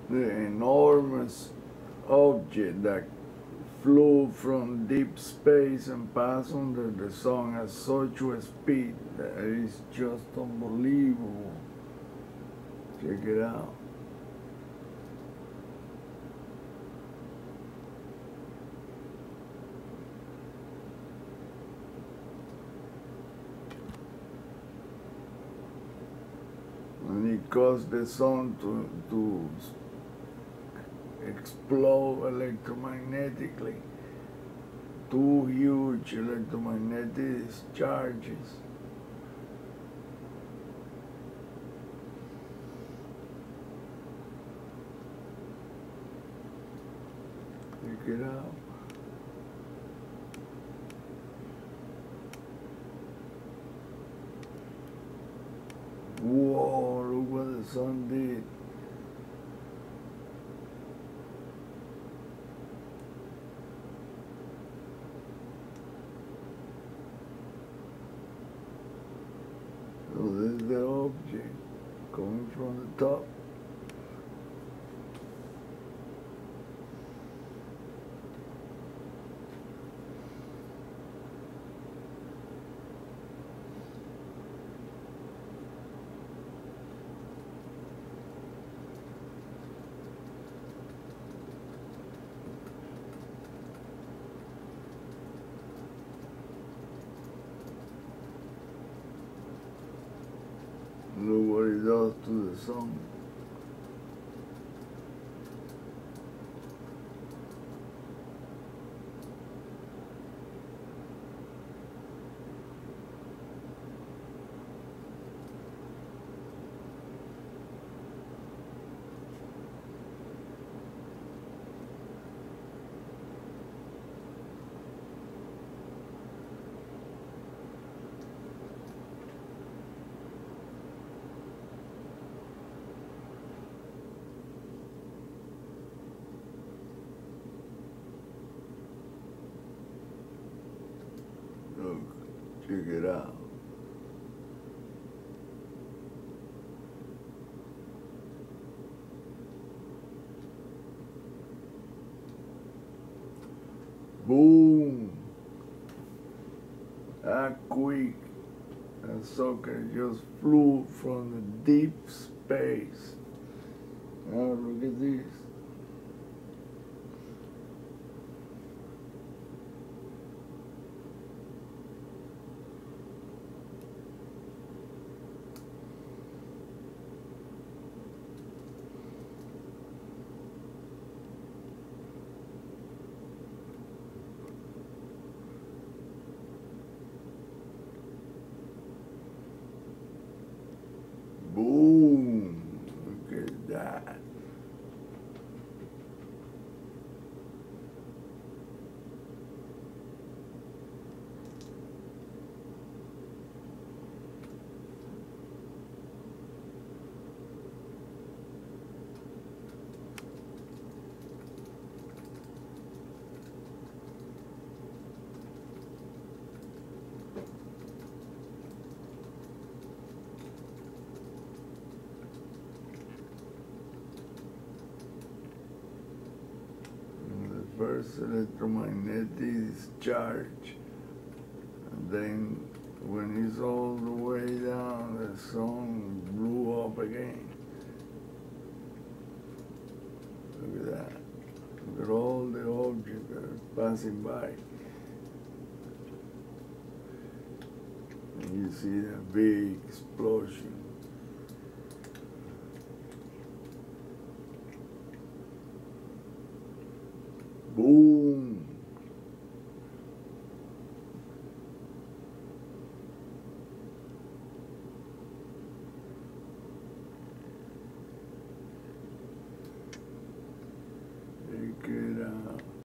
the enormous object that flew from deep space and passed under the sun at such a speed that is just unbelievable. Check it out. And it caused the sun to explode electromagnetically. Two huge electromagnetic charges. Check it out. Whoa, look what the sun did. So this is the object coming from the top. Look what it does to the sun. Look, check it out. Boom! That quick, that sucker just flew from the deep space. Now look at this. Boom! Look at that. First electromagnetic charge, and then when it's all the way down, the sun blew up again. Look at that. Look at all the objects that are passing by. And you see that big explosion. Boom! Check it out.